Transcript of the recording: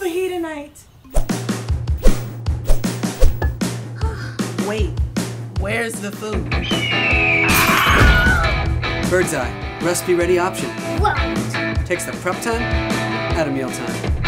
fajita night. Wait, where's the food? Bird's Eye, recipe ready option. What? Takes the prep time out of mealtime.